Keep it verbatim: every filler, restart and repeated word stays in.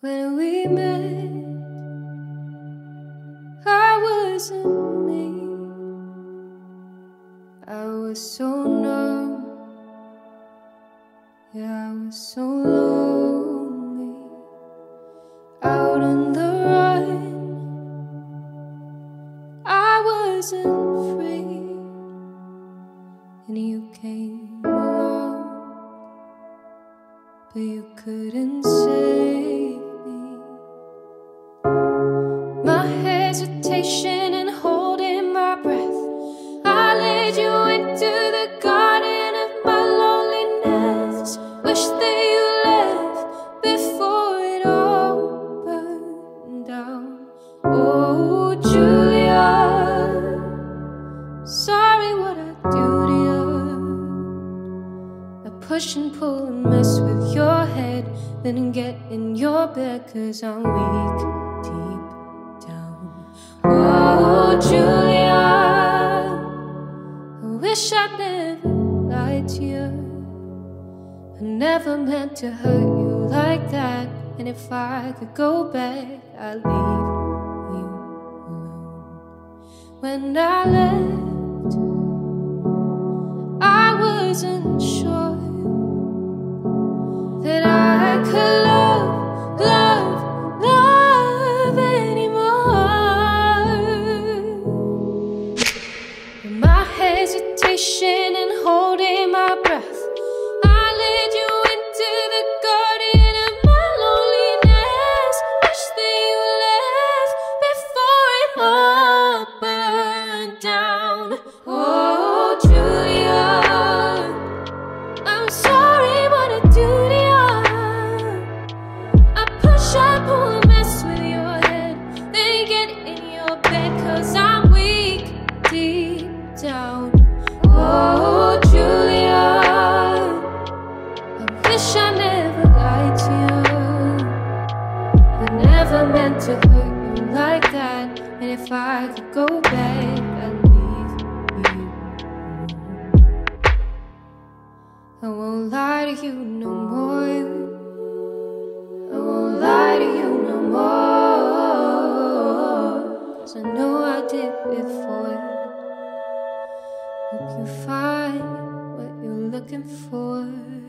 When we met, I wasn't me. I was so numb, yeah, I was so lonely. Out on the run, I wasn't free. And you came along, but you couldn't save me. My hesitation and holding my breath, I led you into the garden of my loneliness. Wish that you left before it all burned down. Oh, Julia, sorry what I do to you. I push and pull and mess with your head, then get in your bed, 'cause I'm weak deep down. Oh, Julia, I wish I'd never lied to you. I never meant to hurt you like that. And if I could go back, I'd leave you alone. When I left, I wasn't sure that I could love, love, love anymore. My hesitation and holding my breath, I led you into the garden of my loneliness. Wish that you left before it all burned down. Oh, Julia, I'm sorry what I do to you. I push, I pull and mess with your head, then get in your bed, 'cause I'm weak deep down. Oh, Julia, I wish I never lied to you. I never meant to hurt you like that. And if I could go back, I'd leave you alone. I won't lie to you no more. I won't lie to you no more, 'cause I know I did before. Hope you find what you're looking for.